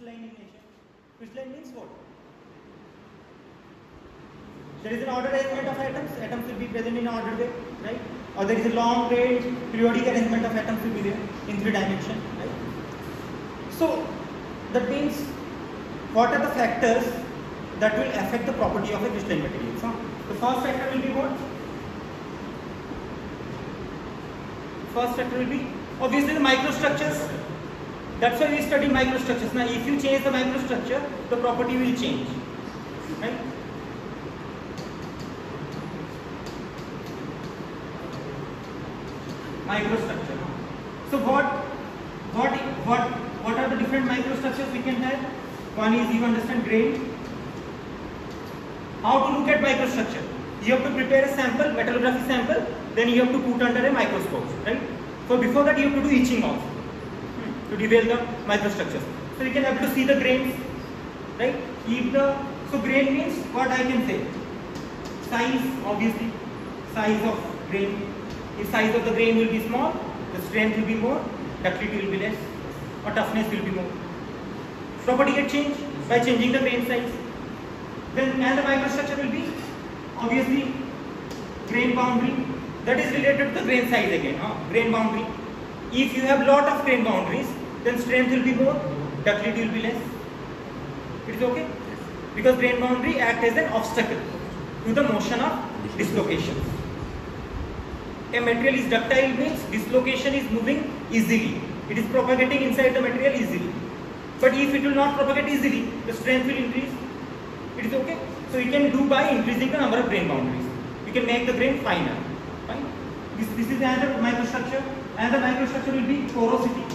crystalline in nature. Crystalline means what? There is an ordered arrangement of atoms. Atoms will be present in an ordered way, right? Or there is a long range periodic arrangement of atoms will be there in 3 dimensions, right? So that means what are the factors that will affect the property of a crystalline material? So the first factor will be what? First factor will be obviously the microstructures. That's why we study microstructures. Now if you change the microstructure, the property will change, right? Microstructure. So what are the different microstructures we can have? One is, you understand, grain. How to look at microstructure? You have to prepare a sample, metallography sample, then you have to put under a microscope, right? So before that you have to do etching also to reveal the microstructures. So you can have to see the grains, right? So grain means what I can say? Size, obviously, size of grain. If size of the grain will be small, the strength will be more, ductility will be less, or toughness will be more. Property get changed by changing the grain size. Then and the microstructure will be obviously grain boundary. That is related to the grain size again. Grain boundary. If you have lot of grain boundaries, then strength will be more, ductility will be less. It is okay? Because grain boundary act as an obstacle to the motion of dislocations. A material is ductile means dislocation is moving easily. It is propagating inside the material easily. But if it will not propagate easily, the strength will increase. It is okay? So you can do by increasing the number of grain boundaries. You can make the grain finer. Fine? This is another microstructure. Another microstructure will be porosity.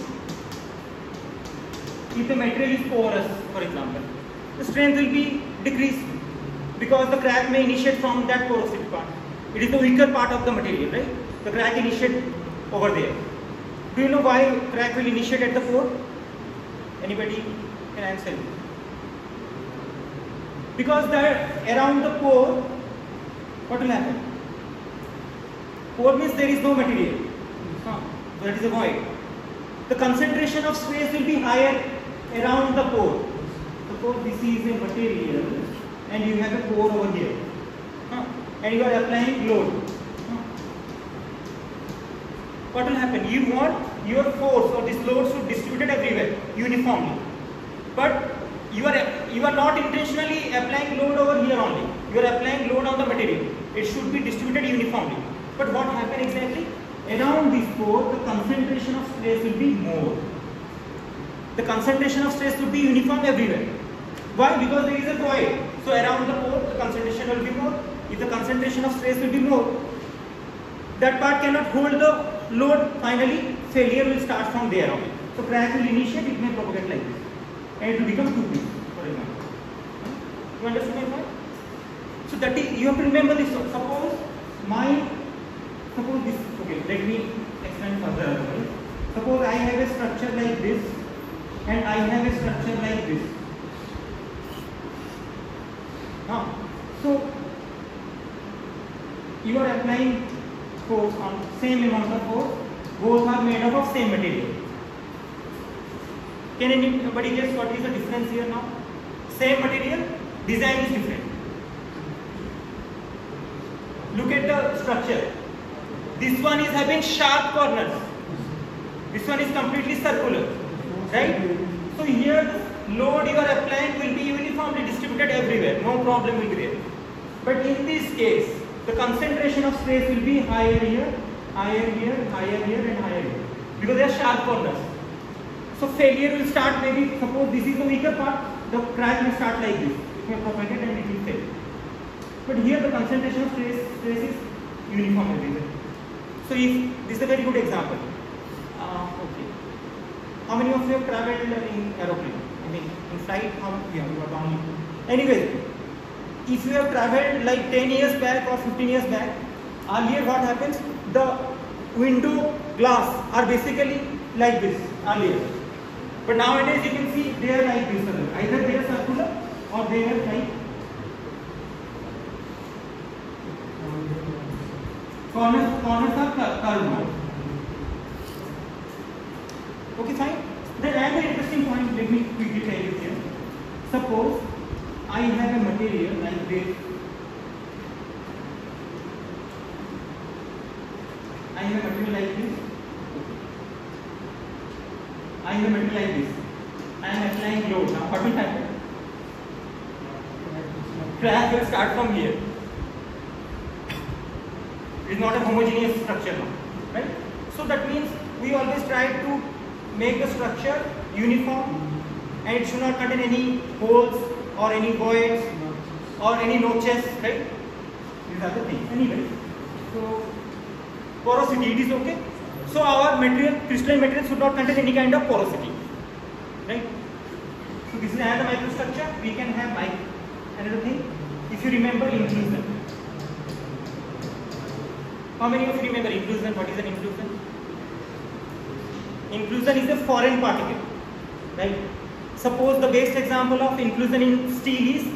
If the material is porous, for example, the strength will be decreased because the crack may initiate from that porosity part. It is the weaker part of the material, right? The crack initiate over there. Do you know why crack will initiate at the pore? Anybody can answer me? Because around the pore, what will happen? Pore means there is no material. So that is a void. The concentration of space will be higher around the pore. Suppose this is a material and you have a pore over here. And you are applying load. What will happen? You want your force or this load should be distributed everywhere uniformly. But you are not intentionally applying load over here only. You are applying load on the material. It should be distributed uniformly. But what happens exactly? Around this pore, the concentration of stress will be more. The concentration of stress will be uniform everywhere. Why? Because there is a void. So around the pore, the concentration will be more. If the concentration of stress will be more, that part cannot hold the load. Finally, failure will start from there on. So crack will initiate, it may propagate like this. And it will become too big, for example. You understand my point? So that is, you have to remember this. Suppose this, okay, let me explain further. Suppose I have a structure like this and I have a structure like this. So you are applying force on same amount of force, both are made up of same material. Can anybody guess what is the difference here now? Same material, design is different. Look at the structure. This one is having sharp corners. This one is completely circular, right? So here the load you are applying will be uniformly distributed everywhere. No problem will be there. But in this case, the concentration of stress will be higher here, higher here, higher here and higher here. Because they are sharp corners. So failure will start maybe, suppose this is the weaker part, the crack will start like this. It may propagate and it will fail. But here the concentration of stress is uniform everywhere. So if this is a very good example. Okay. How many of you have traveled in aeroplane? I mean in flight, you are only. Anyway, if you have traveled like 10 years back or 15 years back, earlier what happens? The window glass are basically like this earlier. But nowadays you can see they are like this. Either they are circular or they are like corners are curved. Okay, fine. Then another interesting point, let me quickly tell you here. having a metal like this. I am applying load. Now what will happen? Crack will start from here. It is not a homogeneous structure now, right? So that means we always try to make the structure uniform, and it should not contain any holes or any voids or any notches, right? These are the things. Anyway, so porosity, it is okay. So our material, crystalline material should not contain any kind of porosity, right? So this is another microstructure. We can have another thing. If you remember inclusion, how many of you remember inclusion? What is an inclusion? Inclusion is a foreign particle, right? Suppose the best example of inclusion in steel is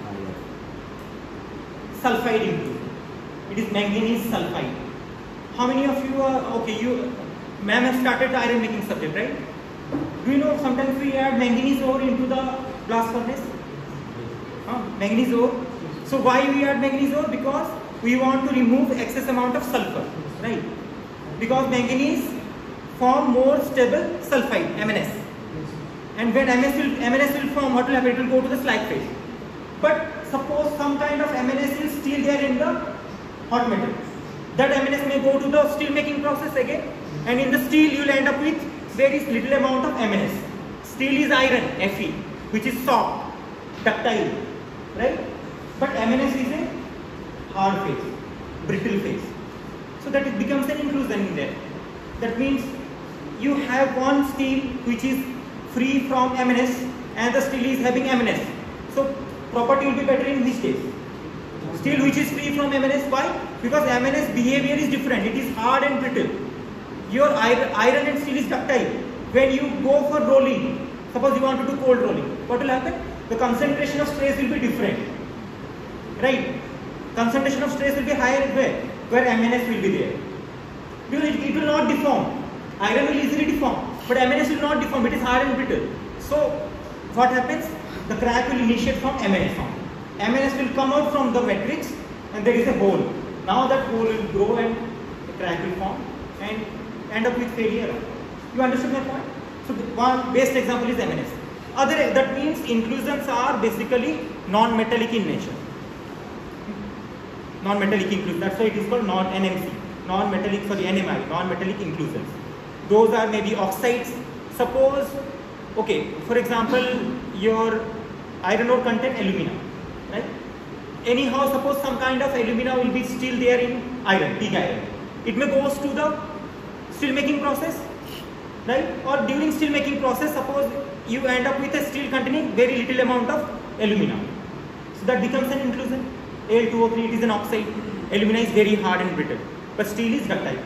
sulfide inclusion. It is manganese sulfide. How many of you are okay? Ma'am have started the iron making subject, right? Do you know sometimes we add manganese ore into the blast furnace? Manganese ore. So why we add manganese ore? Because we want to remove excess amount of sulfur, right? Because manganese form more stable sulfide, MnS. And when MnS will form, what will happen? It will go to the slag phase. But suppose some kind of MnS is still there in the hot metal. That MnS may go to the steel making process again, and in the steel you will end up with very little amount of MnS. Steel is iron, Fe, which is soft, ductile, right? But MnS is a hard phase, brittle phase. So that it becomes an inclusion in there. That means you have one steel which is free from MnS and the steel is having MnS. So property will be better in which case? Steel which is free from MnS. Why? Because MnS behavior is different. It is hard and brittle. Your iron and steel is ductile. When you go for rolling, suppose you want to do cold rolling, what will happen? The concentration of stress will be different, right? Concentration of stress will be higher where MnS will be there. Because it will not deform. Iron will easily deform, but MnS will not deform. It is hard and brittle. So what happens? The crack will initiate from MnS form. MnS will come out from the matrix, and there is a hole. Now that hole will grow and the crack will form and end up with failure. You understood my point? So the one best example is MnS. That means inclusions are basically non-metallic in nature. Non-metallic inclusion. That's why it is called NMC. Non-metallic, sorry, NMI. Non-metallic inclusions. Those are maybe oxides. Suppose, okay, for example, your iron ore contain alumina, right? Anyhow, suppose some kind of alumina will be still there in iron, pig iron. It may goes to the steel making process, right? Or during steel making process, suppose you end up with a steel containing very little amount of alumina. So that becomes an inclusion. Al2O3, it is an oxide. Alumina is very hard and brittle, but steel is ductile.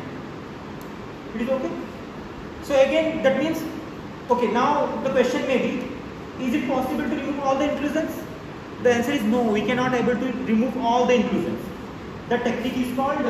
It is okay? So again, that means, okay, now the question may be, is it possible to remove all the inclusions? The answer is no, we cannot able to remove all the inclusions. The technique is called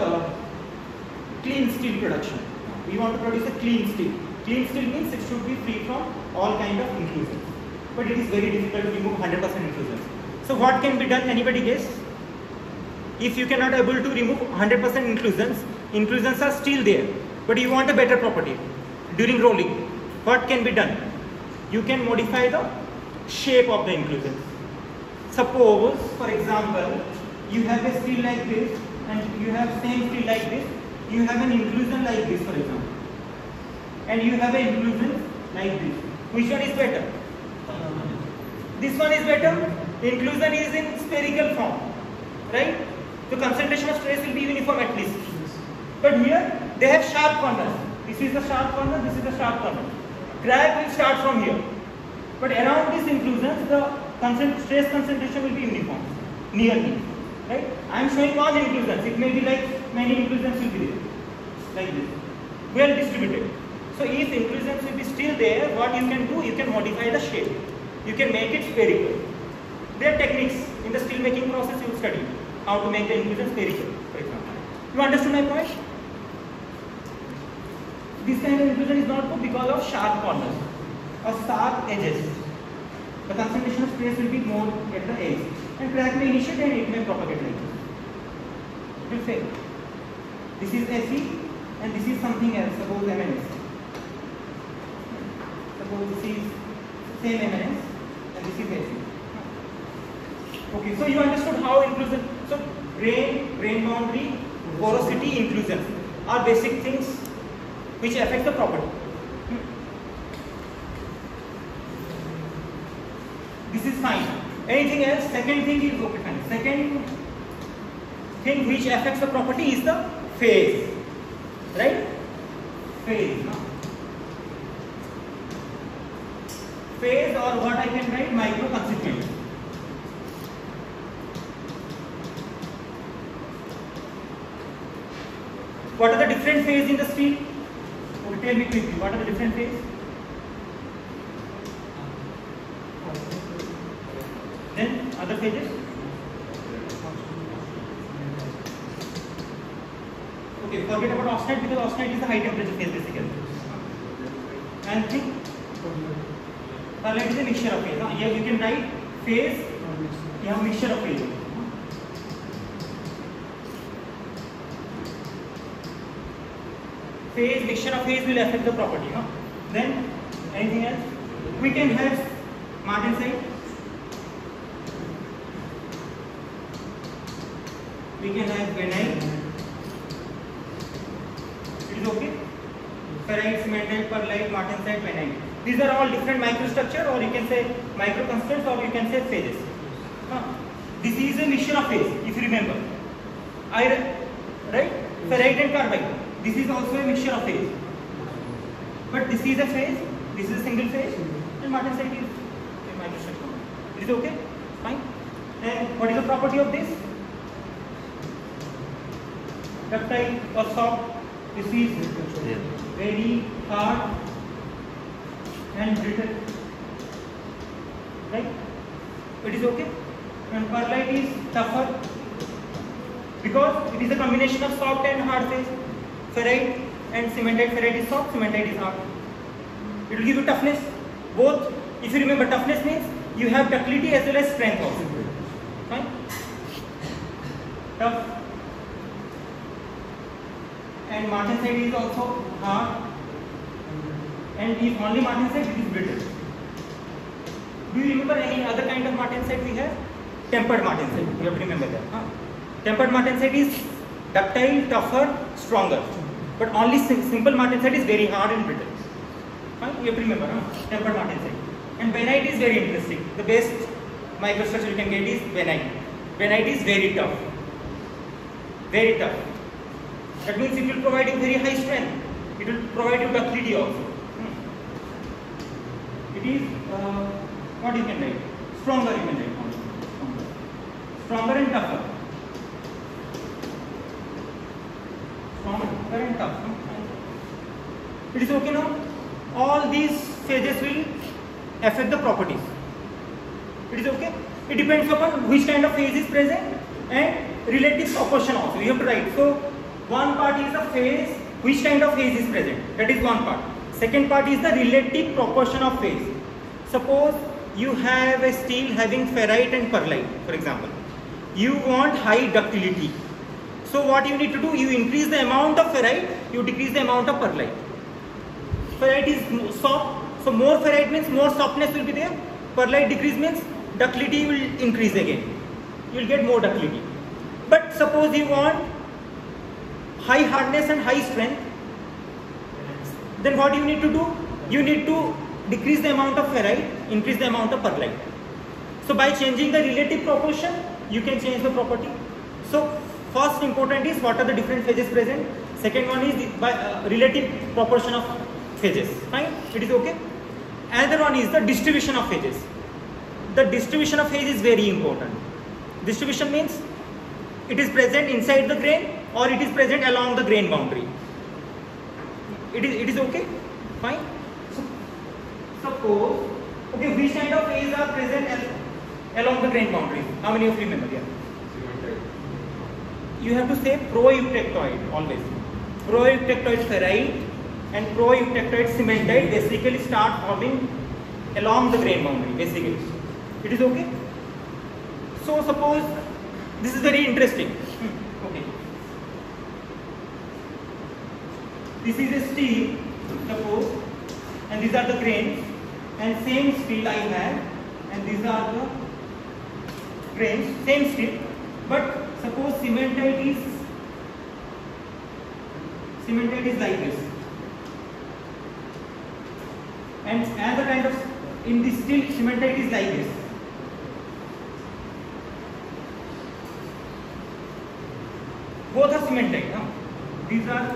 clean steel production. We want to produce a clean steel. Clean steel means it should be free from all kind of inclusions. But it is very difficult to remove 100% inclusions. So what can be done? Anybody guess? If you cannot able to remove 100% inclusions are still there, but you want a better property during rolling. What can be done? You can modify the shape of the inclusions. Suppose, for example, you have a steel like this and you have same steel like this. You have an inclusion like this, for example, and you have an inclusion like this. Which one is better? This one is better. Inclusion is in spherical form, right? The concentration of stress will be uniform at least. But here they have sharp corners. This is the sharp corner, this is the sharp corner. Crack will start from here. But around these inclusions, the stress concentration will be uniform, nearly. Right? I am showing all inclusions. It may be like many inclusions will be there, like this, well distributed. So if inclusions will be still there, what you can do? You can modify the shape. You can make it spherical. There are techniques in the steel making process you study how to make the inclusion spherical, for example. You understood my point? This kind of inclusion is not good because of sharp corners or sharp edges. The concentration of stress will be more at the edge, and crack may initiate and it may propagate like this. It will fail. This is Fe and this is something else, suppose MnS. suppose this is same eminence and this is AC. Okay, so you understood how inclusion. So grain boundary, porosity, inclusion are basic things which affect the property. This is fine. Anything else? Second thing is okay, fine. Second thing which affects the property is the phase, right? Phase. Phase, or what I can write, micro constituent. What are the different phases in the steel? Okay, tell me quickly. What are the different phases? Then other phases? Okay, forget about austenite because austenite is the high temperature phase basically. And think perlite is a mixture of phase. Here you can write phase, you have mixture of phase. Phase, mixture of phase will affect the property. Then anything else? We can have martensite. We can have vanite. It is okay. Ferrite, cementite, perlite, martensite, vanite. These are all different microstructure, or you can say microconstituents, or you can say phases. This is a mixture of phase, if you remember. Iron, right? Ferrite and carbide. This is also a mixture of phase. But this is a phase, this is a single phase, and martensite is a microstructure. It is okay? Fine. And what is the property of this? Ductile or soft. This is very hard and brittle. Right? It is okay. And perlite is tougher because it is a combination of soft and hard phase. Ferrite and cementite. Ferrite is soft, cementite is hard. It will give you toughness. Both, if you remember, toughness means you have ductility as well as strength also. Fine? Tough. And martensite is also hard. And if only martensite, it is brittle. Do you remember any other kind of martensite we have? Tempered martensite. You have to remember that. Tempered martensite is ductile, tougher, stronger. But only simple martensite is very hard and brittle. Fine? You have to remember, tempered martensite. And vanite is very interesting. The best microstructure you can get is vanite. Vanite is very tough. Very tough. That means it will provide you very high strength. It will provide you ductility also. It is, what you can write? Stronger you can write. Stronger and tougher. Stronger and tough. It is okay now? All these phases will affect the properties. It is okay? It depends upon which kind of phase is present and relative proportion also. You have to write. So, one part is the phase, which kind of phase is present. That is one part. Second part is the relative proportion of phase. Suppose you have a steel having ferrite and perlite, for example. You want high ductility. So what you need to do, you increase the amount of ferrite, you decrease the amount of perlite. Ferrite is soft, so more ferrite means more softness will be there. Perlite decrease means ductility will increase again. You will get more ductility. But suppose you want high hardness and high strength, then what you need to do? You need to decrease the amount of ferrite, increase the amount of perlite. So by changing the relative proportion, you can change the property. So first important is what are the different phases present. Second one is the relative proportion of phases. Fine? It is okay. Another one is the distribution of phases. The distribution of phase is very important. Distribution means it is present inside the grain or it is present along the grain boundary. It is okay? Fine? So, suppose, okay, which kind of phase are present along the grain boundary? How many of you remember here? You have to say pro-eutectoid always. Pro-eutectoid ferrite and pro-eutectoid cementite basically start forming along the grain boundary basically. It is okay? So suppose this is very interesting. Okay. This is a steel, suppose, and these are the grains. and same steel I have, and these are the frames, same steel, but suppose cementite is like this, and another kind of, in this steel cementite is like this. Both are cementite. No? These are,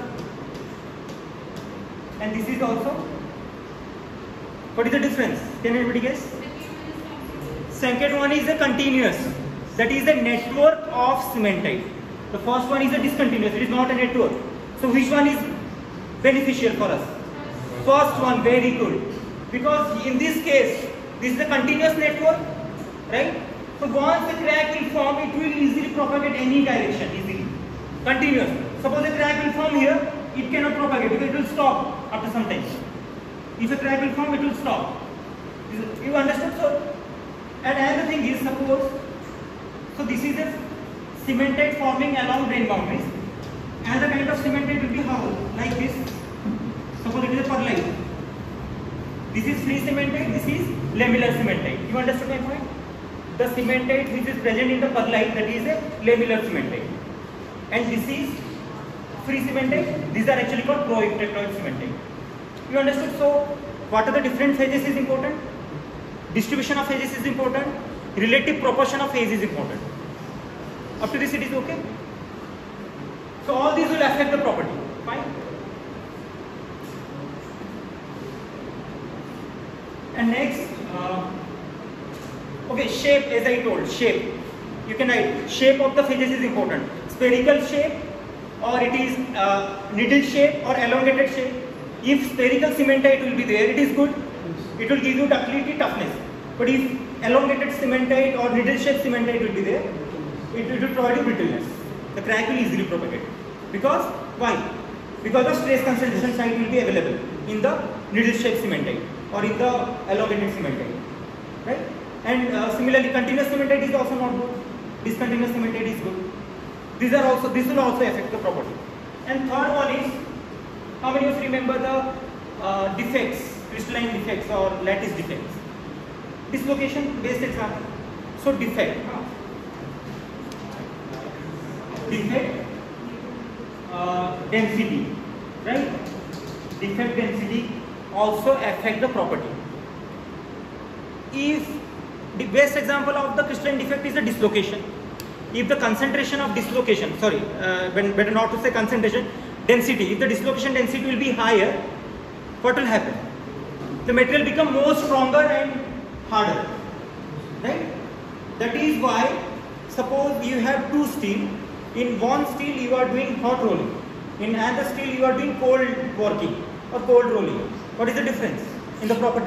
and this is also. What is the difference? Can anybody guess? Second one is a continuous. That is a network of cementite. The first one is a discontinuous. It is not a network. So which one is beneficial for us? First one, very good. Because in this case, this is a continuous network, right? So once a crack will form, it will easily propagate any direction, easily. Continuous. Suppose a crack will form here, it cannot propagate because it will stop after some time. If a crack will form, it will stop. You understood? So, and another thing is, suppose, so this is a cementite forming along drain boundaries. Another kind of cementite will be how? Like this. Suppose it is a perlite. This is free cementite, this is lamellar cementite. You understood my point? The cementite which is present in the perlite, that is a lamellar cementite. And this is free cementite. These are actually called proectectoid cementite. You understood? So, what are the different phases is important? Distribution of phases is important. Relative proportion of phase is important. Up to this it is okay? So, all these will affect the property. Fine? And next, okay, shape, as I told, shape. You can write, shape of the phases is important. Spherical shape, or it is needle shape or elongated shape. If spherical cementite will be there, it is good. It will give you ductility, toughness. But if elongated cementite or needle shaped cementite will be there, it will provide you brittleness. The crack will easily propagate. Because, why? Because the stress concentration site will be available in the needle shaped cementite or in the elongated cementite. Right? And similarly, continuous cementite is also not good. Discontinuous cementite is good. This will also affect the property. And third one is, how many of you remember the defects, crystalline defects or lattice defects? Dislocation based example. So defect. Defect density, right? Defect density also affect the property. If the best example of the crystalline defect is the dislocation. If the concentration of dislocation, better not to say concentration, density, if the dislocation density will be higher, what will happen? The material become more stronger and harder, right? That is why, suppose you have two steel, in one steel you are doing hot rolling, in another steel you are doing cold working or cold rolling. What is the difference in the property?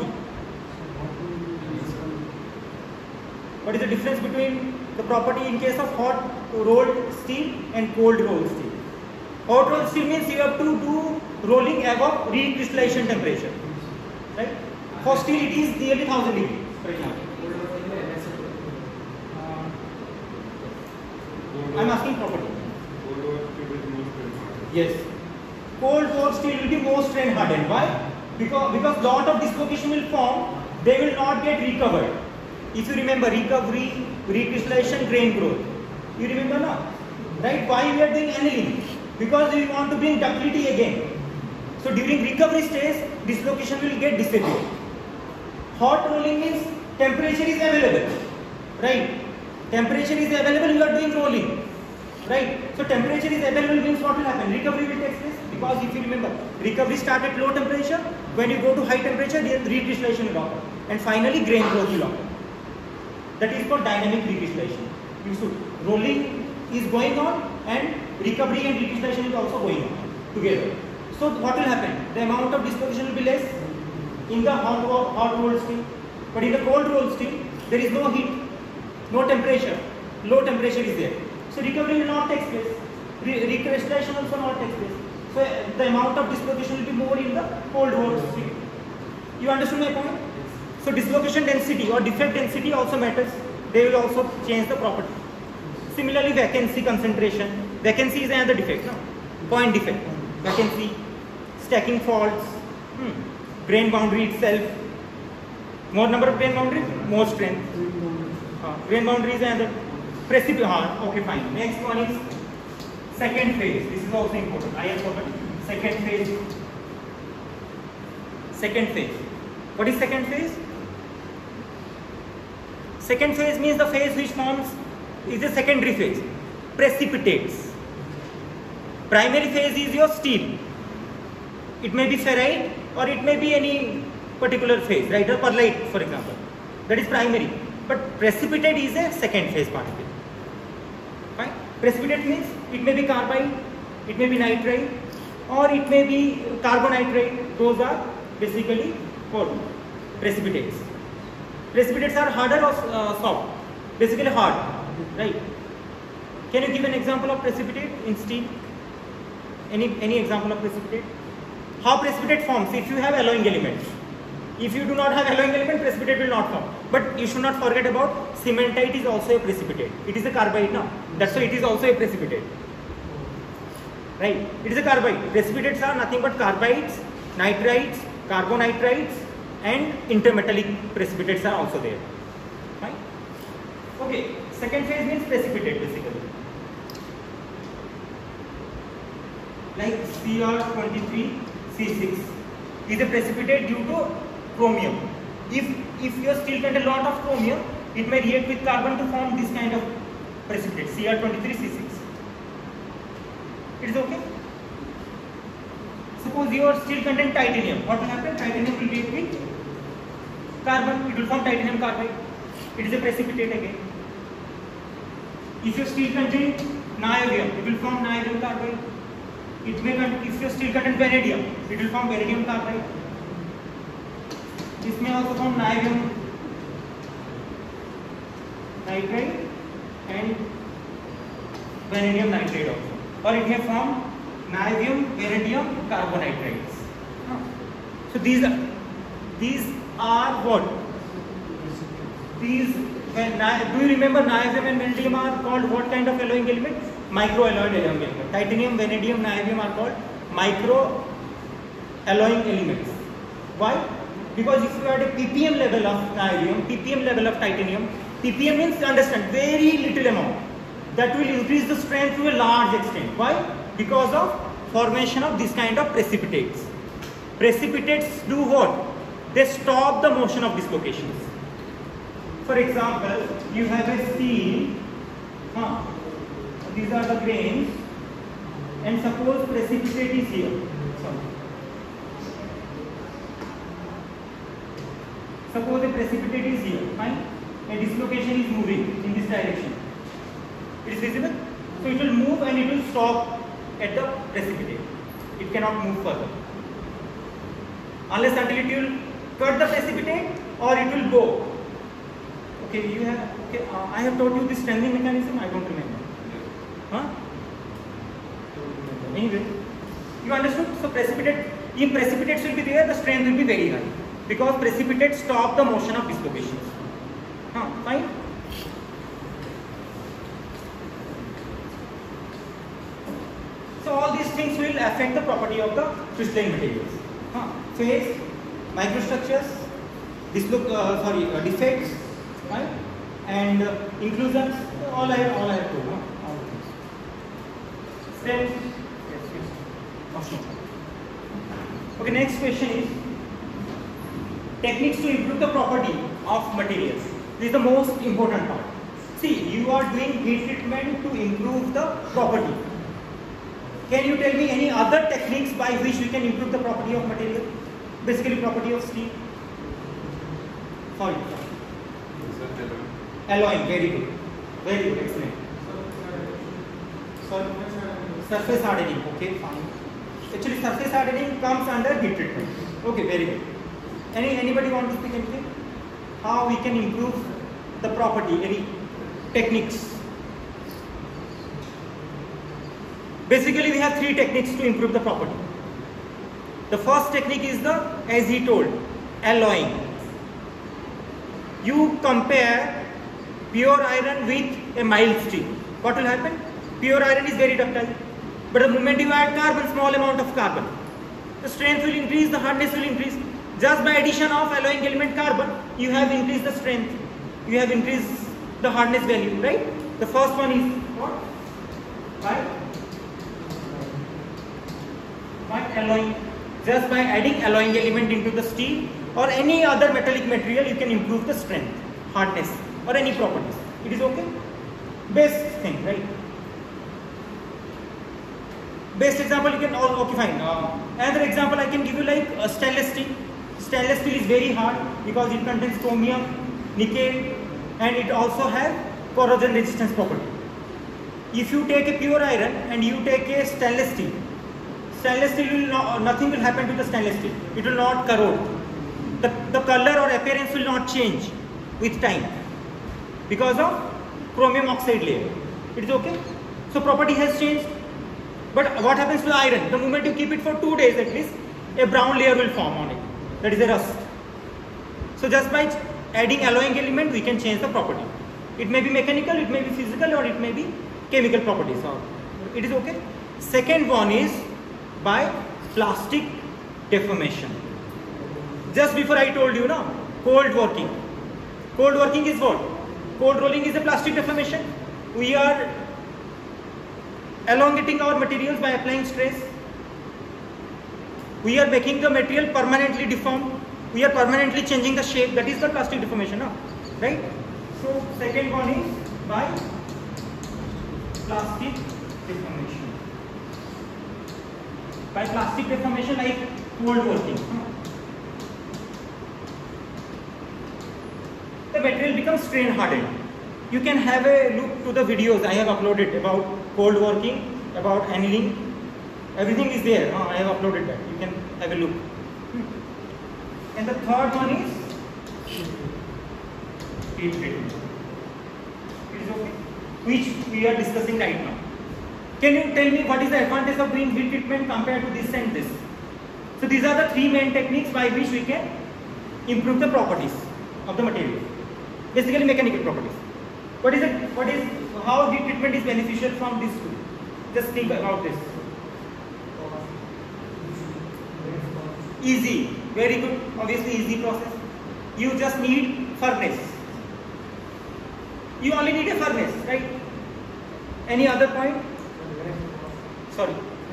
What is the difference between the property in case of hot rolled steel and cold rolled steel? Hot rolled steel means you have to do rolling above recrystallization temperature, right? For steel it is nearly 1000 degrees, for example. I am asking property. Yes. Cold rolled steel will be more strain hardened. Why? Because lot of dislocation will form, they will not get recovered. If you remember, recovery, recrystallization, grain growth. You remember now? Right? Why we are doing annealing? Because we want to bring ductility again. So during recovery stage, dislocation will get disappear. Hot rolling means temperature is available. Right? Temperature is available, you are doing rolling. Right? So temperature is available means what will happen? Recovery will take place. Because if you remember, recovery start at low temperature. When you go to high temperature, then recrystallization will occur. And finally grain growth will occur. That is called dynamic recrystallization. Rolling is going on and recovery and recrystallization is also going on together. So what will happen? The amount of dislocation will be less in the hot rolled steel. But in the cold rolled steel, there is no heat, no temperature, low temperature is there. So recovery will not take place. Recrystallization also not take place. So the amount of dislocation will be more in the cold rolled steel. You understood my point? So dislocation density or defect density also matters. They will also change the property. Similarly, vacancy concentration. Vacancy is another defect, no? Point defect. Vacancy, stacking faults, grain boundary itself, More number of grain boundaries, more strength. Grain boundaries and the precipitate. Okay, fine. Next one is second phase. This is also important. I have forgotten. Second phase. Second phase. What is second phase? Second phase means the phase which forms is a secondary phase. Precipitates. Primary phase is your steel. It may be ferrite or it may be any particular phase, right? Or perlite, for example. That is primary. But precipitate is a second phase particle. Fine? Precipitate means it may be carbide, it may be nitride, or it may be carbonitride. Those are basically what? Precipitates. Precipitates are harder or soft? Basically hard, right? Can you give an example of precipitate in steel? Any example of precipitate? How precipitate forms? If you have alloying elements. If you do not have alloying element, precipitate will not form. But you should not forget about cementite is also a precipitate. It is a carbide now. That's why it is also a precipitate. Right? It is a carbide. Precipitates are nothing but carbides, nitrides, carbonitrides, and intermetallic precipitates are also there. Fine? Okay. Second phase means precipitate basically. Like Cr23C6 is a precipitate due to chromium. If your steel contains a lot of chromium, it may react with carbon to form this kind of precipitate, Cr23C6. It is okay? Suppose your steel contains titanium. What will happen? Titanium will react with carbon. It will form titanium carbide. It is a precipitate again. If your steel contains niobium, it will form niobium carbide. It may, if your steel contains vanadium, it will form vanadium carbide. This may also form niobium nitride and vanadium nitride also. Or it may form niobium vanadium carbonitrides. So these are what? These, do you remember niobium and vanadium are called what kind of alloying element? Microalloyed alloying element. Titanium, vanadium, niobium are called micro alloying elements. Why? Because if you had a ppm level of niobium, ppm level of titanium, ppm means understand very little amount. That will increase the strength to a large extent. Why? Because of formation of this kind of precipitates. Precipitates do what? They stop the motion of dislocations. For example, you have a steel. These are the grains, and suppose precipitate is here. Suppose a precipitate is here, fine. A dislocation is moving in this direction. It is visible? So it will move and it will stop at the precipitate. It cannot move further. Unless until it will cut the precipitate or it will go. Okay, you have, okay, I have taught you this strengthening mechanism, I don't remember. Huh? Anyway, you understood? So precipitate, in precipitates will be there, the strength will be very high. Because precipitates stop the motion of dislocations. Fine? So all these things will affect the property of the crystalline materials. Phase, microstructures, defects, right? And inclusions, all I have told. Strength. Okay, next question is techniques to improve the property of materials. This is the most important part. See, you are doing heat treatment to improve the property. Can you tell me any other techniques by which we can improve the property of material? Basically property of steel. Sorry. Alloying, very good. Very good, excellent. Sorry. Surface hardening, okay, fine. Actually surface hardening comes under heat treatment. Okay, very good. Anybody want to speak anything? How we can improve the property, any techniques? Basically we have three techniques to improve the property. The first technique is as he told, alloying. You compare pure iron with a mild steel. What will happen? Pure iron is very ductile. But the moment you add carbon, small amount of carbon, the strength will increase, the hardness will increase. Just by addition of alloying element carbon, you have increased the strength, you have increased the hardness value, right? The first one is what? By alloying. Just by adding alloying element into the steel or any other metallic material, you can improve the strength, hardness, or any properties. It is okay? Best thing, right? Best example you can all okay fine. Another example I can give you like stainless steel. Stainless steel is very hard because it contains chromium, nickel, and it also has corrosion resistance property. If you take a pure iron and you take a stainless steel will not, nothing will happen to the stainless steel. It will not corrode. The color or appearance will not change with time because of chromium oxide layer. It is okay. So property has changed. But what happens to the iron? The moment you keep it for 2 days at least, a brown layer will form on it. That is a rust. So just by adding alloying element, we can change the property. It may be mechanical, it may be physical, or it may be chemical properties. So it is okay. Second one is by plastic deformation. Just before I told you, no, cold working. Cold working is what? Cold rolling is a plastic deformation. We are elongating our materials by applying stress. We are making the material permanently deformed. We are permanently changing the shape. That is the plastic deformation, no? Right? So second one is by plastic deformation. By plastic deformation, like cold working. The material becomes strain hardened. You can have a look to the videos I have uploaded about cold working, about annealing. Everything is there. I have uploaded that. You can have a look. And the third one is heat treatment. It is okay? Which we are discussing right now. Can you tell me what is the advantage of doing heat treatment compared to this and this? So these are the three main techniques by which we can improve the properties of the material. Basically mechanical properties. How heat treatment is beneficial from these two? Just think about this. Easy, very good, obviously easy process. You just need furnace. You only need a furnace, right? Any other point? Sorry.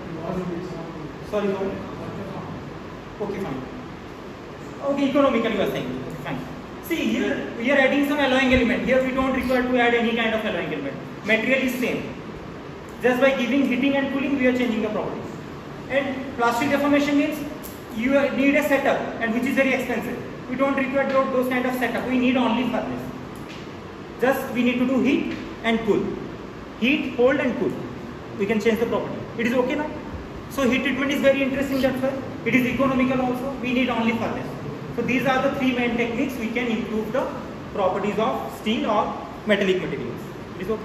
No. Okay, fine. Okay, economical you are saying. Okay, fine. See, here we are adding some alloying element. Here we don't require to add any kind of alloying element. Material is same. Just by giving heating and cooling, we are changing the properties. And plastic deformation means you need a setup, and which is very expensive. We don't require those kind of setup. We need only furnace. Just we need to do heat and cool. Heat, hold and cool. We can change the property. It is okay now? So heat treatment is very interesting, that's why. It is economical also. We need only furnace. So these are the three main techniques we can improve the properties of steel or metallic materials. It is okay?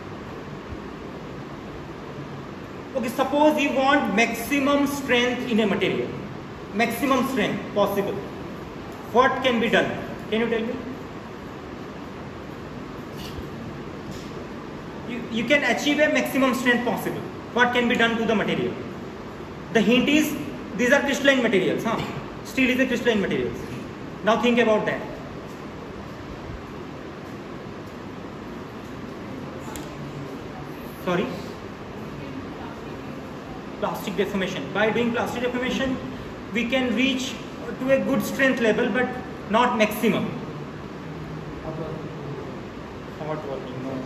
Okay, suppose you want maximum strength in a material. Maximum strength possible. What can be done? Can you tell me? You can achieve a maximum strength possible. What can be done to the material? The hint is, these are crystalline materials. Steel is a crystalline material. Now think about that. Sorry? Plastic deformation. By doing plastic deformation, we can reach to a good strength level, but not maximum. Hot working, no.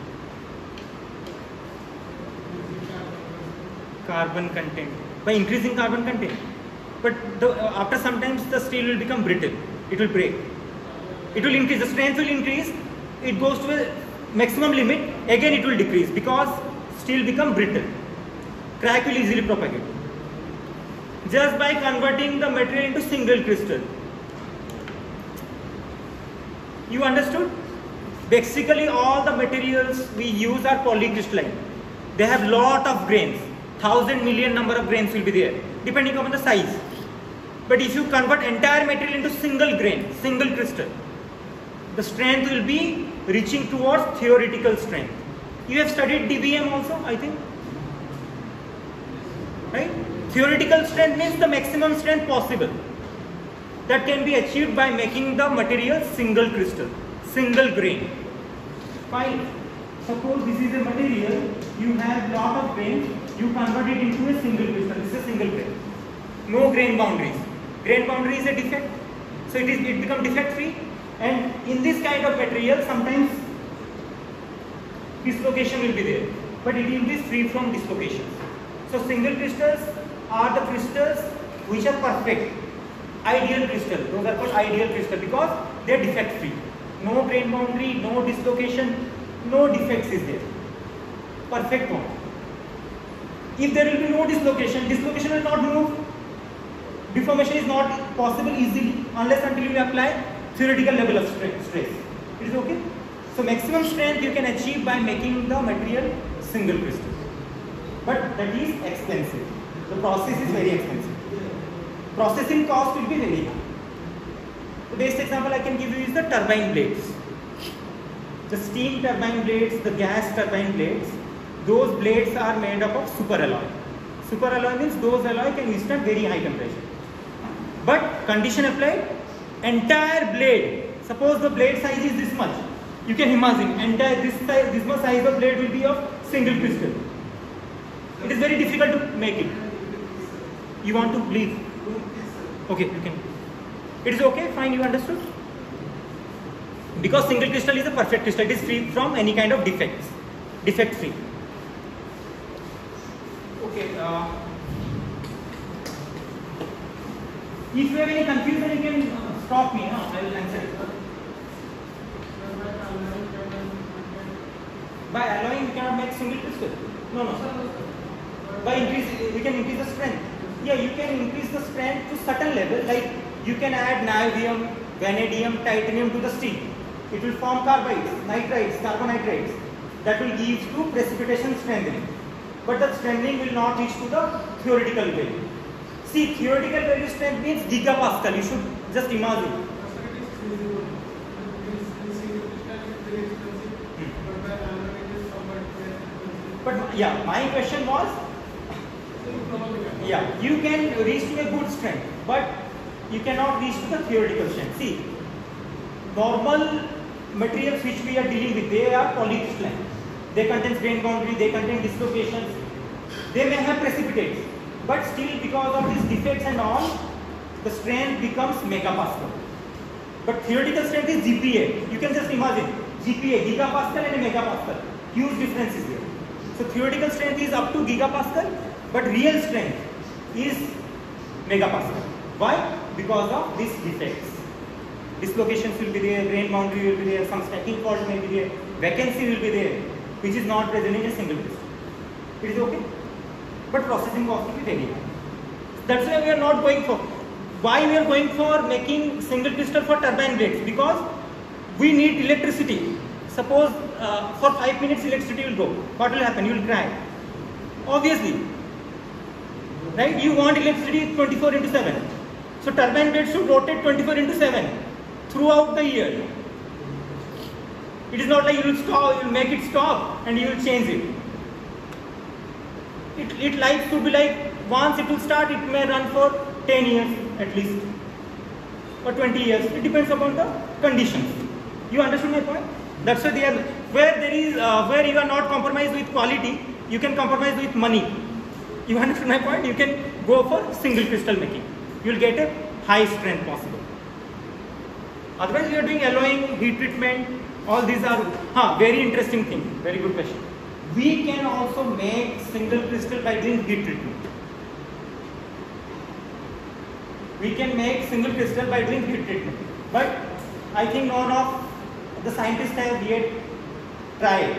Carbon content. By increasing carbon content. But after some times the steel will become brittle. It will break. It will increase. The strength will increase. It goes to a maximum limit. Again it will decrease because steel become brittle. Crack will easily propagate. Just by converting the material into single crystal. You understood? Basically all the materials we use are polycrystalline. They have lot of grains. 1,000 million number of grains will be there, depending upon the size. But if you convert entire material into single grain, single crystal, the strength will be reaching towards theoretical strength. You have studied DBM also, I think. Right? Theoretical strength means the maximum strength possible. that can be achieved by making the material single crystal, single grain. Fine. Suppose this is a material, you have lot of grains, you convert it into a single crystal. This is a single grain. No grain boundaries. Grain boundary is a defect, so it becomes defect free. And in this kind of material, sometimes dislocation will be there, but it will be free from dislocations. So single crystals are the crystals which are perfect, ideal crystal. Those are called ideal crystal because they are defect free. No grain boundary, no dislocation, no defects is there. Perfect one. If there will be no dislocation, dislocation will not move. Deformation is not possible easily unless until you apply theoretical level of stress. It is okay. So maximum strength you can achieve by making the material single crystal. But that is expensive. The process is very expensive. Processing cost will be very high. The best example I can give you is the turbine blades. The steam turbine blades, the gas turbine blades, those blades are made up of super alloy. Super alloy means those alloy can withstand very high temperature. But condition applied, entire blade, suppose the blade size is this much, you can imagine entire this much size of blade will be of single crystal. It is very difficult to make it. You want to leave? Okay, you can. It is okay, fine, you understood? Because single crystal is a perfect crystal, it is free from any kind of defects, defect free. Okay. If you have any confusion, you can stop me. No, I will answer it. By alloying, we cannot make single crystal. No. By increase, we can increase the strength. Yeah, you can increase the strength to certain level. Like you can add niobium, vanadium, titanium to the steel. It will form carbides, nitrides, carbonitrides. That will give to precipitation strengthening. But the strengthening will not reach to the theoretical value. See, theoretical value strength means gigapascal. You should just imagine. But yeah, my question was, yeah, you can reach to a good strength, but you cannot reach to the theoretical strength. See, normal materials which we are dealing with, they are polycrystalline. They contain grain boundary, they contain dislocations, they may have precipitates, but still because of these defects and all, the strength becomes megapascal. But theoretical strength is GPa. You can just imagine GPa, gigapascal and a megapascal. Huge difference is there. So theoretical strength is up to gigapascal, but real strength is megapascal. Why? Because of these defects. Dislocations will be there, grain boundary will be there, some stacking fault may be there, vacancy will be there, which is not present in a single crystal. It is okay, but processing cost will be very high. That's why we are not going for. Why we are going for making single crystal for turbine blades? Because we need electricity. Suppose for 5 minutes electricity will go. What will happen? You will cry. Obviously, right? You want electricity 24/7. So turbine blades should rotate 24/7 throughout the year. It is not like you will stop, you will make it stop and you will change it. It life could be like once it will start, it may run for 10 years at least, or 20 years. It depends upon the conditions. You understood my point? That's why they are where you are not compromised with quality, you can compromise with money. You understood my point? You can go for single crystal making. You will get a high strength possible. Otherwise, you are doing alloying, heat treatment. All these are very interesting thing. Very good question. We can also make single crystal by doing heat treatment. We can make single crystal by doing heat treatment. But I think none of the scientists have yet tried.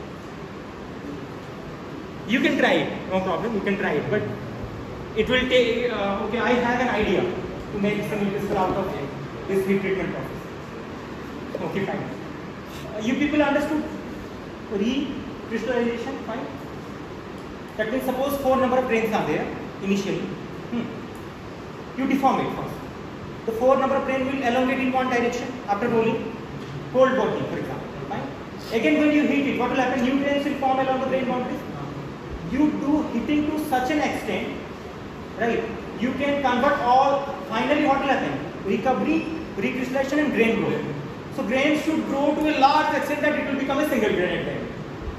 You can try it, no problem. You can try it, but it will take. Okay, I have an idea to make single crystal out of this heat treatment process. Okay, fine. You people understood recrystallization, fine. That means suppose 4 number of grains are there initially. You deform it first. The 4 number of grain will elongate in one direction after rolling. Cold body, for example. Fine. Again, when you heat it, what will happen? New grains will form along the grain boundaries. You do heating to such an extent, right? You can convert all. Finally, what will happen? recovery, recrystallization and grain growth. So grains should grow to a large extent that it will become a single grain at the end.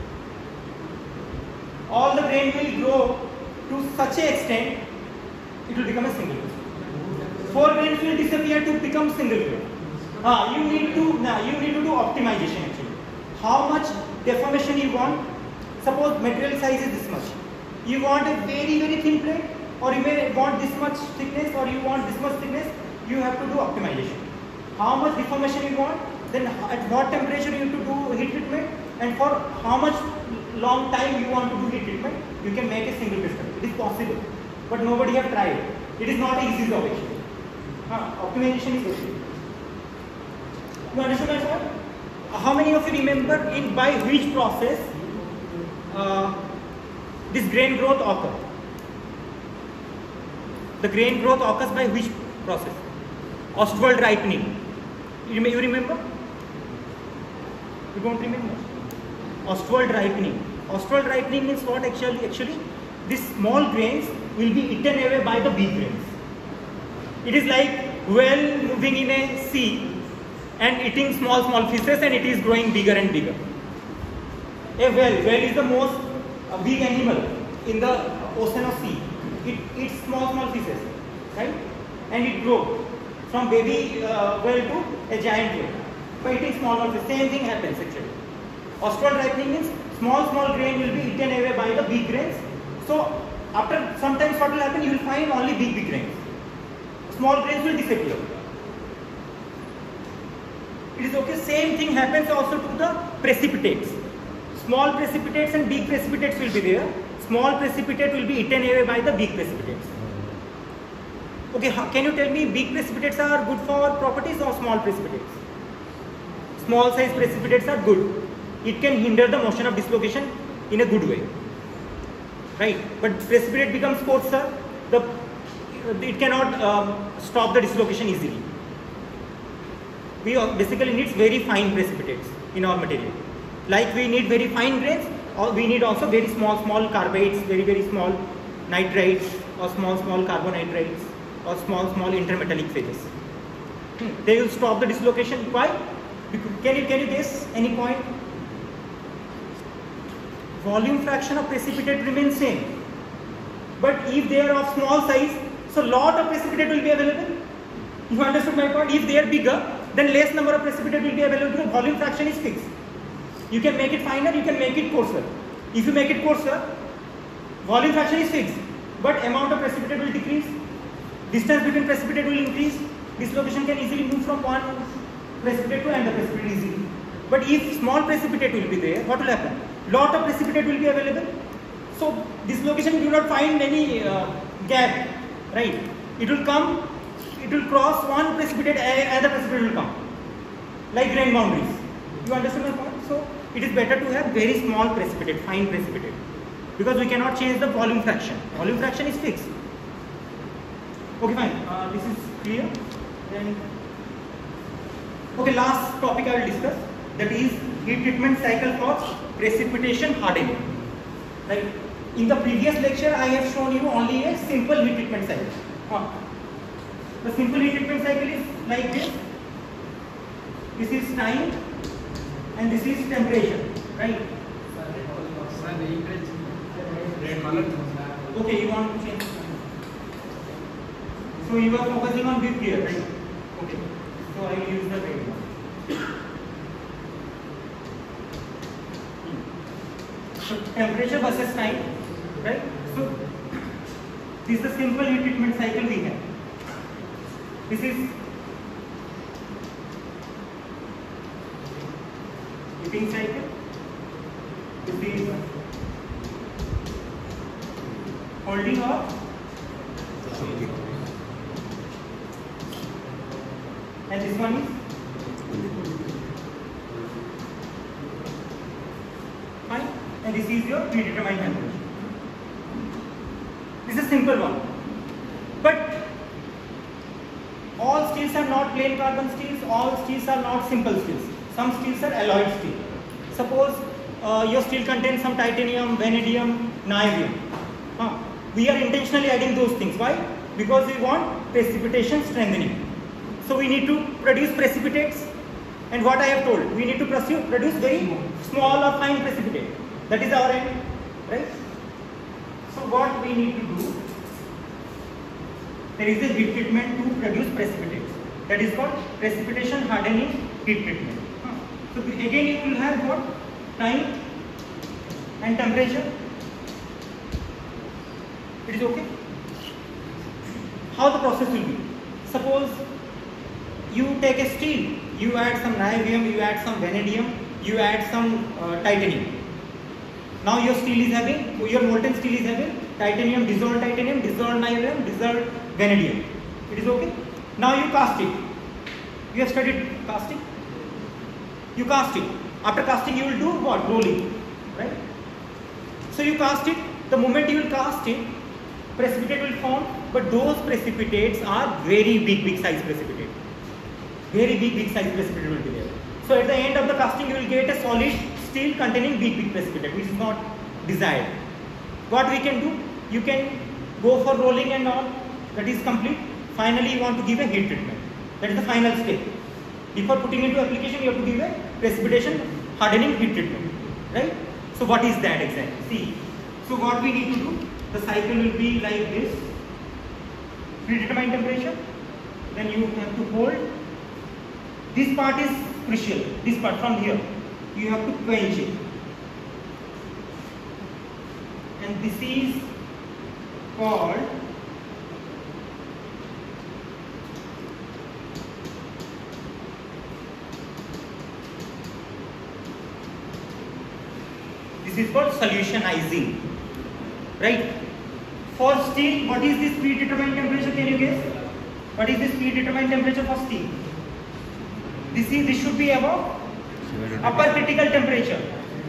All the grain will grow to such a extent it will become a single grain. 4 grains will disappear to become single grain. You need to do optimization actually. How much deformation you want? Suppose material size is this much. You want a very thin plate, or you may want this much thickness, or you want this much thickness. You have to do optimization. How much deformation you want? Then at what temperature you have to do heat treatment, and for how much long time you want to do heat treatment, you can make a single crystal. It is possible, but nobody have tried. It is not an easy job actually. Optimization is easy. You understand my point? How many of you remember by which process this grain growth occurs? The grain growth occurs by which process? Ostwald ripening. You remember? You don't remember? Ostwald ripening. Ostwald ripening means what actually? These small grains will be eaten away by the big grains. It is like whale moving in a sea and eating small fishes, and it is growing bigger and bigger. A whale is the most big animal in the ocean or sea. It eats small fishes, right? And it grows from baby whale to a giant whale by eating small fish. Same thing happens actually. Ostwald ripening means small grain will be eaten away by the big grains. So after sometimes what will happen? You will find only big grains. Small grains will disappear. It is okay. Same thing happens also to the precipitates. Small precipitates and big precipitates will be there. Small precipitate will be eaten away by the big precipitates. Okay, can you tell me big precipitates are good for properties or small precipitates? Small size precipitates are good. It can hinder the motion of dislocation in a good way. Right? But precipitate becomes coarser. It cannot stop the dislocation easily. We basically need very fine precipitates in our material. Like we need very fine grains, or we need also very small carbides, very small nitrides, or small carbonitrides, or small intermetallic phases. They will stop the dislocation. Why? Can you guess any point? Volume fraction of precipitate remains same, but if they are of small size, so lot of precipitate will be available. You understood my point? If they are bigger, then less number of precipitate will be available because volume fraction is fixed. You can make it finer, you can make it coarser. If you make it coarser, volume fraction is fixed, but amount of precipitate will decrease. Distance between precipitate will increase. Dislocation can easily move from one precipitate to another precipitate easily. But if small precipitate will be there, what will happen? Lot of precipitate will be available. So dislocation you do not find any gap, right? It will come, it will cross one precipitate, another precipitate will come, like grain boundaries. You understand my point? So it is better to have very small precipitate, fine precipitate, because we cannot change the volume fraction. Volume fraction is fixed. Okay, fine. This is clear. Then, okay, last topic I will discuss, that is heat treatment cycle for precipitation hardening. Like in the previous lecture, I have shown you only a simple heat treatment cycle. The simple heat treatment cycle is like this. This is time and this is temperature, right? Okay, you want to change. So you are focusing on this here, right? Okay. So I will use the red one. So temperature versus time, right? So this is the simple heat treatment cycle we have. This is heating cycle. This is holding off. And this one is fine. And this is your predetermined temperature. This is a simple one. But all steels are not plain carbon steels. All steels are not simple steels. Some steels are alloyed steel. Suppose your steel contains some titanium, vanadium, niobium. We are intentionally adding those things. Why? Because we want precipitation strengthening. So we need to produce precipitates, and what I have told, we need to produce very small or fine precipitate. That is our aim, right? So what we need to do, there is a heat treatment to produce precipitates. That is called precipitation hardening heat treatment. So again you will have what? Time and temperature. It is okay? How the process will be? Suppose you take a steel, you add some niobium, you add some vanadium, you add some titanium. Now your steel is having, your molten steel is having titanium, dissolved niobium, dissolved vanadium. It is okay? Now you cast it. You have studied casting? You cast it. After casting you will do what? Rolling. Right? So you cast it. The moment you will cast it, precipitate will form, but those precipitates are very big size precipitate. Very big size precipitate will be there. So at the end of the casting you will get a solid steel containing big precipitate, which is not desired. What we can do? You can go for rolling and all. That is complete. Finally you want to give a heat treatment. That is the final step. Before putting into application you have to give a precipitation hardening heat treatment. Right? So what is that exactly? See. So what we need to do? The cycle will be like this. Predetermined temperature. Then you have to hold. This part is crucial. This part from here. You have to quench it. And this is called solutionizing. Right? For steel, what is this predetermined temperature? Can you guess? What is this predetermined temperature for steel? This should be above upper critical temperature.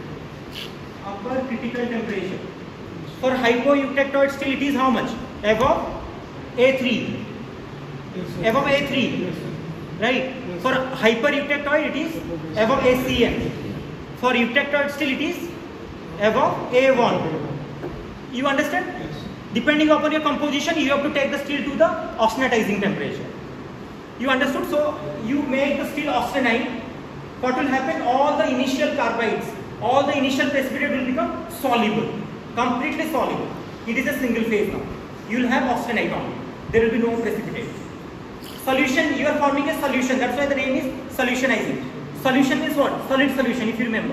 Upper critical temperature. For hypoeutectoid steel, it is how much? Above A3. Above A3. Right? For hypereutectoid, it is above ACM. For eutectoid steel, it is above A1. You understand? Yes. Depending upon your composition, you have to take the steel to the austenitizing temperature. You understood? So you make the steel austenite. What will happen? All the initial carbides, all the initial precipitate will become soluble, completely soluble. It is a single phase now. You will have austenite only. There will be no precipitate. Solution, you are forming a solution. That's why the name is solutionizing. Solution is what? Solid solution, if you remember.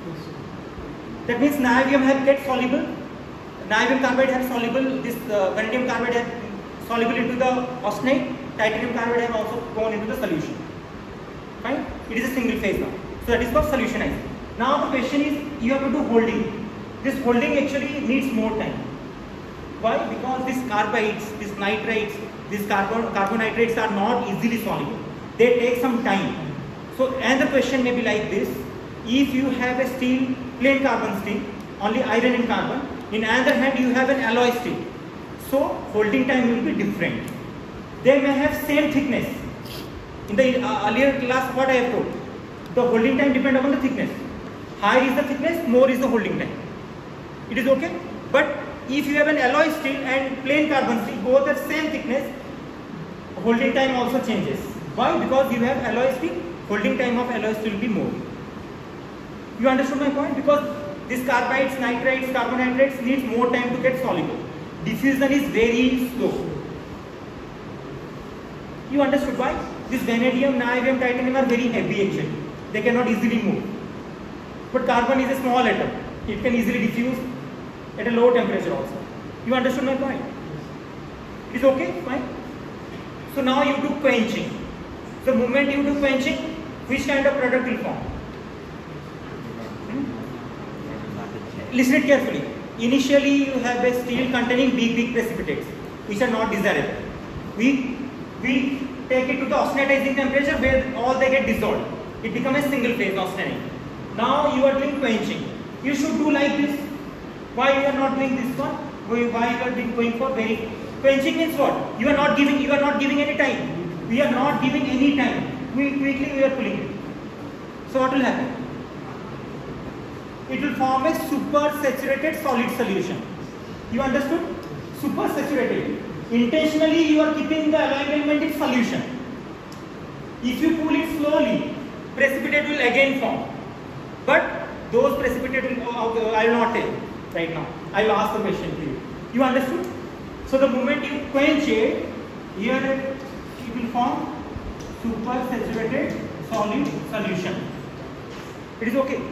That means niobium have get soluble. Niobium carbide have soluble. This vanadium carbide have soluble into the austenite. Titanium carbide have also gone into the solution. Fine? It is a single phase now. So that is called solutionizing. Now the question is, you have to do holding. This holding actually needs more time. Why? Because these carbides, these nitrites, these carbonitrates are not easily soluble. They take some time. So, and the question may be like this: if you have a steel, plain carbon steel, only iron and carbon, in other hand you have an alloy steel. So holding time will be different. They may have same thickness. In the earlier class, what I have told, the holding time depends upon the thickness. Higher is the thickness, more is the holding time. It is okay. But if you have an alloy steel and plain carbon steel, both have same thickness, holding time also changes. Why? Because you have alloy steel, holding time of alloy steel will be more. You understood my point? Because these carbides, nitrites, carbonitrates needs more time to get soluble. Diffusion is very slow. You understood why? This vanadium, niobium, titanium are very heavy actually. They cannot easily move. But carbon is a small atom. It can easily diffuse at a low temperature also. You understood my point? Is okay? Fine. So now you do quenching. The moment you do quenching, which kind of product will form? Listen it carefully. Initially you have a steel containing big precipitates which are not desirable. We take it to the austenitizing temperature where all they get dissolved. It becomes a single phase austenite. Now you are doing quenching. You should do like this. Why you are not doing this one? Why you are going for very quenching means what? You are not giving any time. We are not giving any time. Quickly we are pulling it. So what will happen? It will form a super-saturated solid solution. You understood? Super-saturated. Intentionally you are keeping the alloy element in solution. If you cool it slowly, precipitate will again form. But those precipitate will, I will not tell right now. I will ask the question to you. You understood? So the moment you quench it, here it will form super saturated solid solution. It is okay.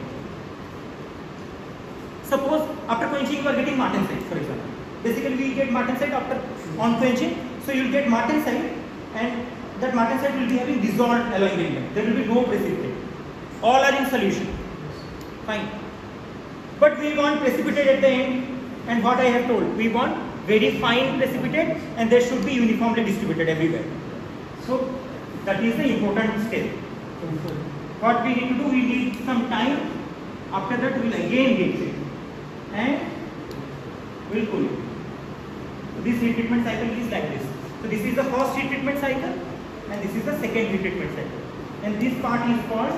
Suppose after quenching you are getting martensite, for example. Basically we get martensite after on quenching. So you will get martensite, and that martensite will be having dissolved alloy gradient. There will be no precipitate. All are in solution. Fine. But we want precipitate at the end, and what I have told, we want very fine precipitate, and they should be uniformly distributed everywhere. So that is the important step. What we need to do, we need some time. After that we will again get it and we will cool it. So this heat treatment cycle is like this. So this is the first heat treatment cycle, and this is the second heat treatment cycle. And this part is called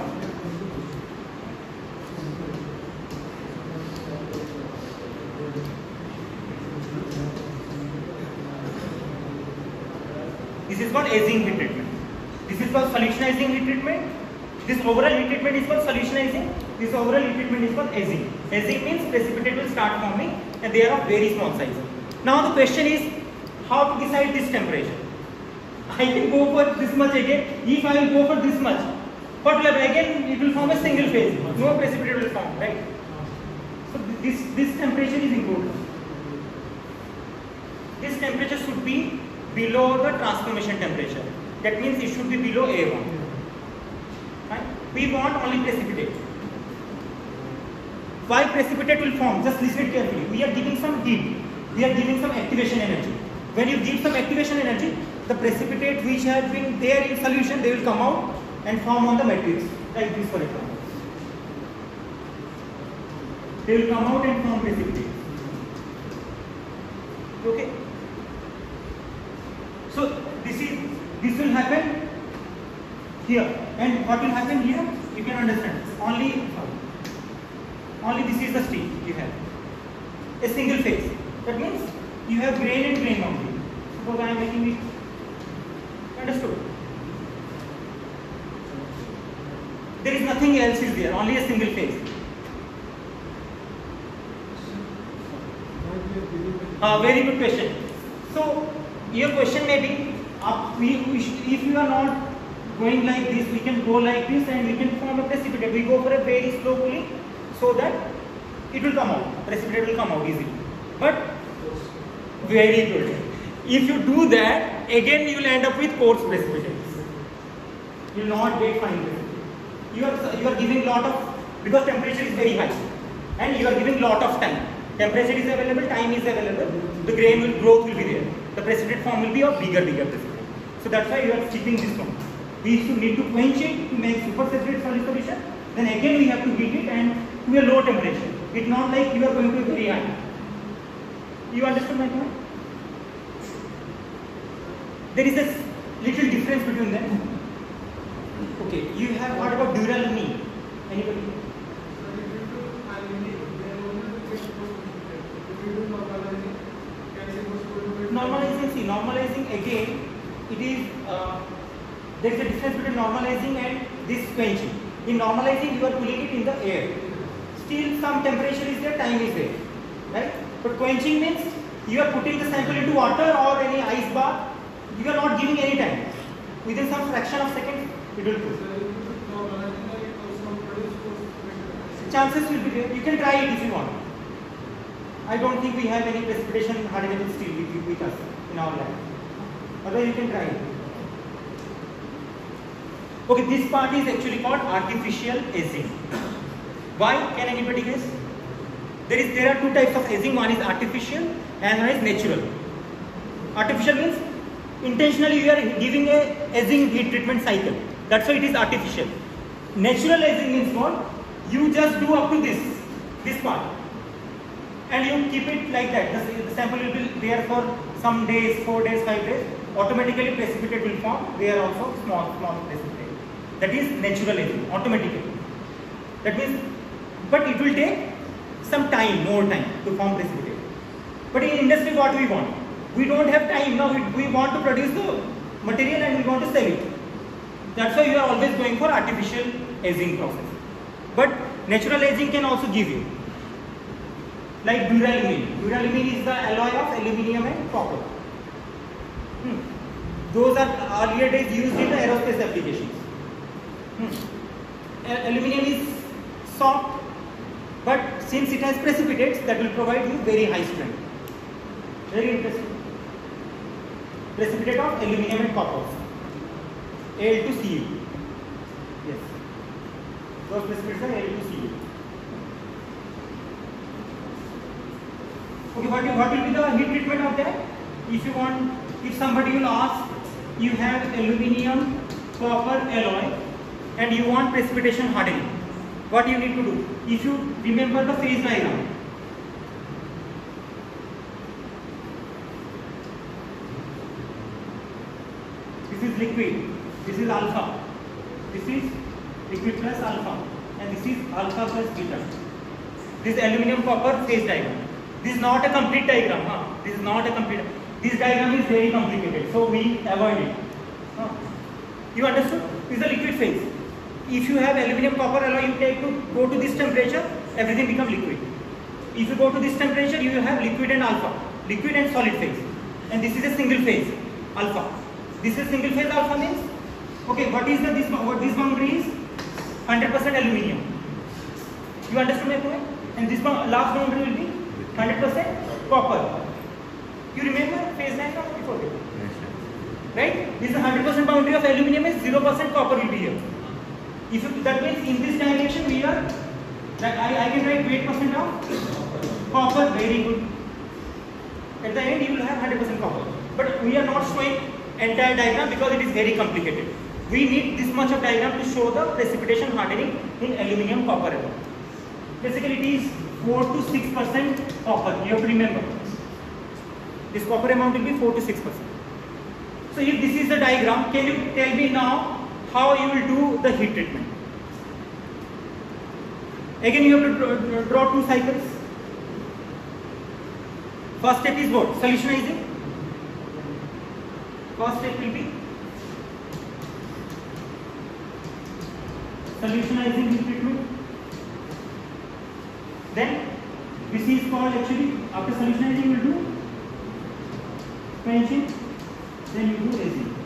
aging heat treatment. This is called solutionizing heat treatment. This overall heat treatment is called solutionizing. This overall heat treatment is called aging. Aging means precipitate will start forming, and they are of very small size. Now the question is, how to decide this temperature? I can go for this much again. If I will go for this much, what will happen? Again it will form a single phase. No precipitate will form, right? So this temperature is important. This temperature should be below the transformation temperature. That means it should be below A1. Right? We want only precipitate. Why precipitate will form? Just listen carefully. We are giving some heat. We are giving some activation energy. When you give some activation energy, the precipitate which has been there in solution, they will come out and form on the matrix. Like this, for example. They will come out and form precipitate. Okay. So this will happen here, and what will happen here? You can understand. Only this is the state you have. A single phase. That means you have grain and grain only. Suppose I am making it. Understood? There is nothing else is there. Only a single phase. Very good question. So your question may be, if you are not going like this, we can go like this and we can form a precipitate. We go for a very slow cooling so that it will come out. Precipitate will come out easily. But very good. If you do that, again you will end up with coarse precipitates. You will not get fine precipitate. You are giving lot of, because temperature is very high, and you are giving lot of time. Temperature is available, time is available. The grain growth will be there. The precipitate form will be of bigger precipitate. So that's why you are keeping this one. We need to quench it to make super saturated solid solution. Then again we have to heat it and to a low temperature. It's not like you are going to a very high. You understand my point? There is a little difference between them. Okay, you have heard about dural knee. Anybody? Normalizing again, it is there is a difference between normalizing and this quenching. In normalizing, you are cooling it in the air. Still, some temperature is there, time is there, right? But quenching means you are putting the sample into water or any ice bath. You are not giving any time. Within some fraction of seconds, it will cool. Chances will be there. You can try it if you want. I don't think we have any precipitation hardenable steel with us in our lab. Otherwise, you can try it. Okay, this part is actually called artificial aging. Why? Can anybody guess? There are two types of aging. One is artificial and one is natural. Artificial means intentionally you are giving a aging heat treatment cycle. That's why it is artificial. Natural aging means what? You just do up to this part, and you keep it like that. The sample will be there for some days, 4 days, 5 days. Automatically precipitate will form. They are also small precipitate. That is natural aging, automatically. That means, but it will take some time, more time to form precipitate. But in industry, what we want? We don't have time now. We want to produce the material and we want to sell it. That's why you are always going for artificial aging process. But natural aging can also give you, like duralumin. Duralumin is the alloy of aluminium and copper. Those are earlier days used in the aerospace applications. Aluminium is soft, but since it has precipitates, that will provide you very high strength. Very interesting. Precipitate of aluminium and copper, Al2Cu. Yes, those precipitates are Al2Cu. Okay, what will be the heat treatment of that? If somebody will ask, you have aluminium copper alloy and you want precipitation hardening, what you need to do? If you remember the phase diagram, this is liquid, this is alpha, this is liquid plus alpha, and this is alpha plus beta. This aluminium copper phase diagram. This is not a complete diagram. This is not a complete. This diagram is very complicated, so we avoid it. You understood? This is a liquid phase. If you have aluminium copper alloy, you take to go to this temperature, everything becomes liquid. If you go to this temperature, you have liquid and alpha, liquid and solid phase, and this is a single phase alpha. This is single phase alpha means, okay, what is this boundary is 100% aluminium. You understand my point? And this last boundary will be 100% copper. You remember phase diagram before it? Right? This is 100% boundary of aluminium is 0% copper will be here. That means in this direction we are, that I can write 8% of copper, very good. At the end you will have 100% copper. But we are not showing entire diagram because it is very complicated. We need this much of diagram to show the precipitation hardening in aluminium copper alloy. Basically it is 4 to 6% copper, you have to remember. This copper amount will be 4 to 6%. So if this is the diagram, can you tell me now how you will do the heat treatment? Again you have to draw two cycles. First step is what? Solutionizing. First step will be solutionizing heat treatment. Then this is called actually, after solutionizing you will do quenching, then you do aging.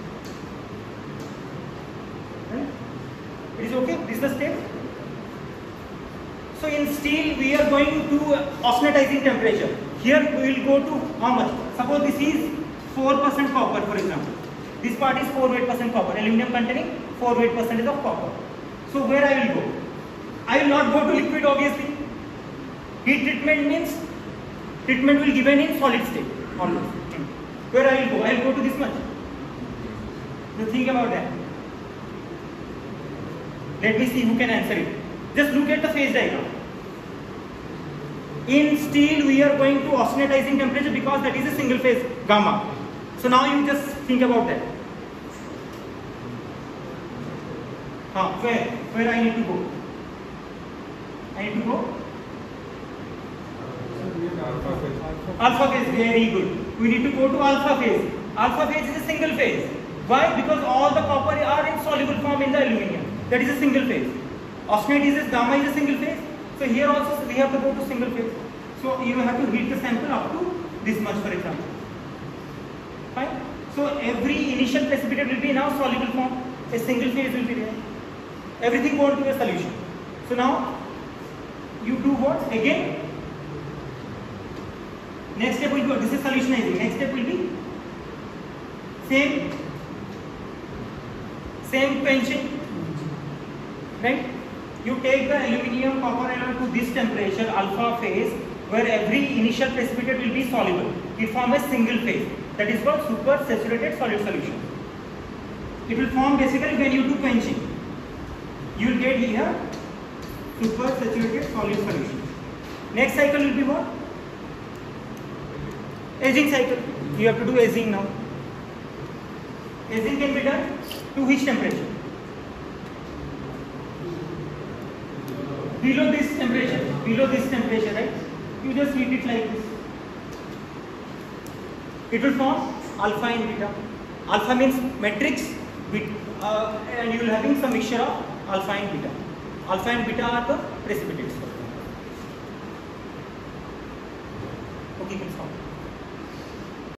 Right? It is okay? This is the step. So in steel we are going to austenitizing temperature. Here we will go to how much? Suppose this is 4% copper, for example. This part is 4-8% copper. Aluminum containing 4-8% of copper. So where I will go? I will not go to liquid obviously. Heat treatment means treatment will given in solid state always. Where I will go? I will go to this much. Now think about that. Let me see who can answer it. Just look at the phase diagram. In steel we are going to austenitizing temperature because that is a single phase gamma. So now you just think about that. Where I need to go? I need to go? Alpha phase, very good. We need to go to alpha phase. Alpha phase is a single phase. Why? Because all the copper are in soluble form in the aluminium. That is a single phase. Austenitizes gamma is a single phase. So here also we have to go to single phase. So you have to heat the sample up to this much, for example. Fine. So every initial precipitate will be now soluble form. A single phase will be there. Everything goes to a solution. So now you do what? Again. Next step will be, this is solutionizing. Next step will be same quenching. Right? You take the aluminium copper alloy to this temperature, alpha phase, where every initial precipitate will be soluble. It forms a single phase. That is called super saturated solid solution. It will form basically when you do quenching. You will get here super saturated solid solution. Next cycle will be what? Aging cycle. You have to do aging now. Aging can be done to which temperature? Below this temperature, right? You just heat it like this. It will form alpha and beta. Alpha means matrix, and you will having some mixture of alpha and beta. Alpha and beta are the precipitates.